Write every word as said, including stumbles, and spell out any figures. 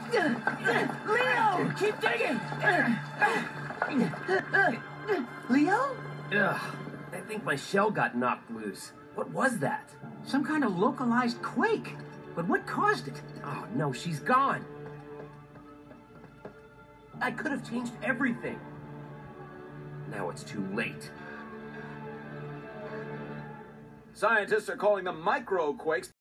Leo, keep digging! Leo? Ugh, I think my shell got knocked loose. What was that? Some kind of localized quake. But what caused it? Oh, no, she's gone. I could have changed everything. Now it's too late. Scientists are calling them microquakes.